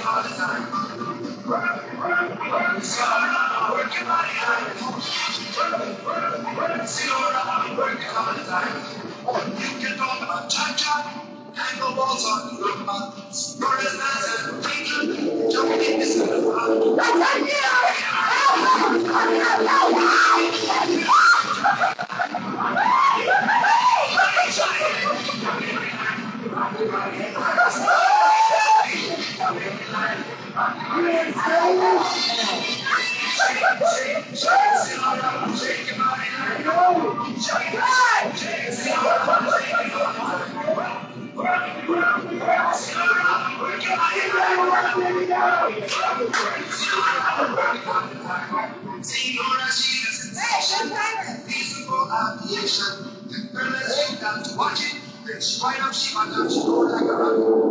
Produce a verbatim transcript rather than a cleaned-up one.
all the time. See all around, work your body hard. See all around, work it all the time. You can talk about cha-cha. Hang the walls on the rumba. You're as nice as a teacher. Jump in this in the front. Senora, she's a sensation. Peaceful aviation. The girl that you got to watch it. Then she right up, she might not, she go like a rock.